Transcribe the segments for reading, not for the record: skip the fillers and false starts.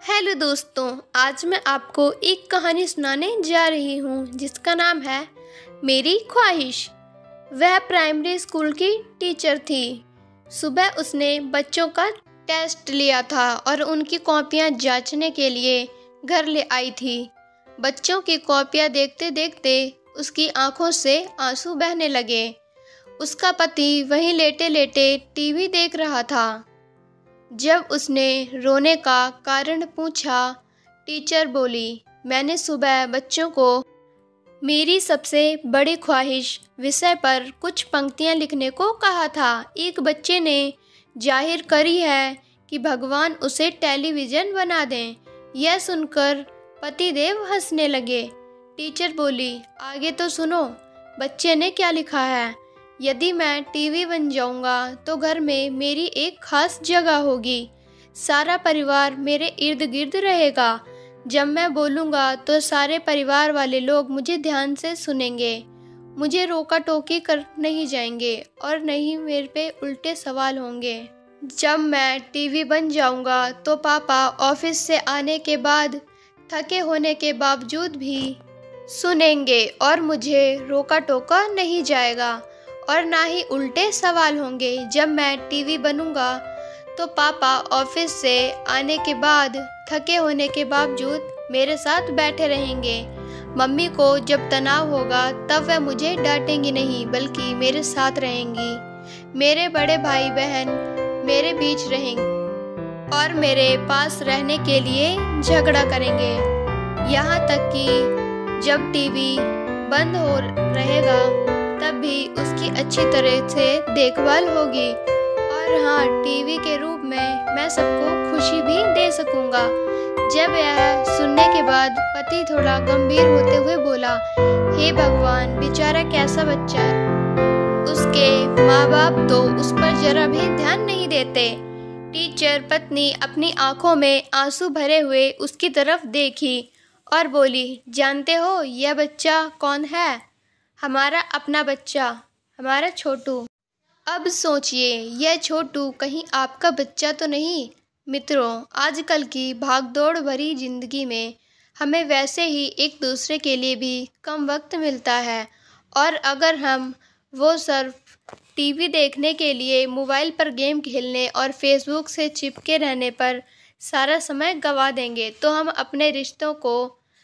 Hello दोस्तों, आज मैं आपको एक कहानी सुनाने जा रही हूँ जिसका नाम है मेरी ख्वाहिश। वह प्राइमरी स्कूल की टीचर थी। सुबह उसने बच्चों का टेस्ट लिया था और उनकी कॉपियाँ जांचने के लिए घर ले आई थी। बच्चों की कॉपियाँ देखते देखते उसकी आंखों से आंसू बहने लगे। उसका पति वहीं लेटे लेटे टीवी देख रहा था। जब उसने रोने का कारण पूछा, टीचर बोली, मैंने सुबह बच्चों को मेरी सबसे बड़ी ख्वाहिश विषय पर कुछ पंक्तियां लिखने को कहा था। एक बच्चे ने जाहिर करी है कि भगवान उसे टेलीविज़न बना दें। यह सुनकर पतिदेव हंसने लगे। टीचर बोली, आगे तो सुनो, बच्चे ने क्या लिखा है। यदि मैं टीवी बन जाऊंगा तो घर में मेरी एक खास जगह होगी। सारा परिवार मेरे इर्द गिर्द रहेगा। जब मैं बोलूँगा तो सारे परिवार वाले लोग मुझे ध्यान से सुनेंगे। मुझे रोका टोकी कर नहीं जाएंगे और नहीं मेरे पे उल्टे सवाल होंगे। जब मैं टीवी बन जाऊंगा तो पापा ऑफिस से आने के बाद थके होने के बावजूद भी सुनेंगे और मुझे रोका टोका नहीं जाएगा और ना ही उल्टे सवाल होंगे। जब मैं टीवी बनूंगा तो पापा ऑफिस से आने के बाद थके होने के बावजूद मेरे साथ बैठे रहेंगे। मम्मी को जब तनाव होगा तब वह मुझे डांटेंगी नहीं बल्कि मेरे साथ रहेंगी। मेरे बड़े भाई बहन मेरे बीच रहेंगे और मेरे पास रहने के लिए झगड़ा करेंगे। यहाँ तक कि जब टीवी बंद हो रहेगा तब भी उसकी अच्छी तरह से देखभाल होगी। और हाँ, टीवी के रूप में मैं सबको खुशी भी दे सकूंगा। जब यह सुनने के बाद पति थोड़ा गंभीर होते हुए बोला, हे भगवान, बेचारा कैसा बच्चा है। उसके माँ बाप तो उस पर जरा भी ध्यान नहीं देते। टीचर पत्नी अपनी आंखों में आंसू भरे हुए उसकी तरफ देखी और बोली, जानते हो यह बच्चा कौन है? हमारा अपना बच्चा, हमारा छोटू। अब सोचिए, यह छोटू कहीं आपका बच्चा तो नहीं। मित्रों, आजकल की भागदौड़ भरी जिंदगी में हमें वैसे ही एक दूसरे के लिए भी कम वक्त मिलता है और अगर हम वो सिर्फ टीवी देखने के लिए मोबाइल पर गेम खेलने और फेसबुक से चिपके रहने पर सारा समय गंवा देंगे तो हम अपने रिश्तों को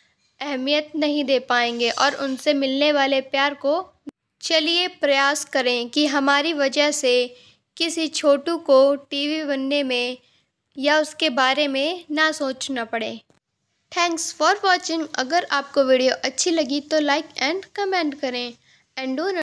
अहमियत नहीं दे पाएंगे और उनसे मिलने वाले प्यार को। चलिए प्रयास करें कि हमारी वजह से किसी छोटू को टीवी बनने में या उसके बारे में ना सोचना पड़े। Thanks for watching. अगर आपको वीडियो अच्छी लगी तो लाइक एंड कमेंट करें एंड डू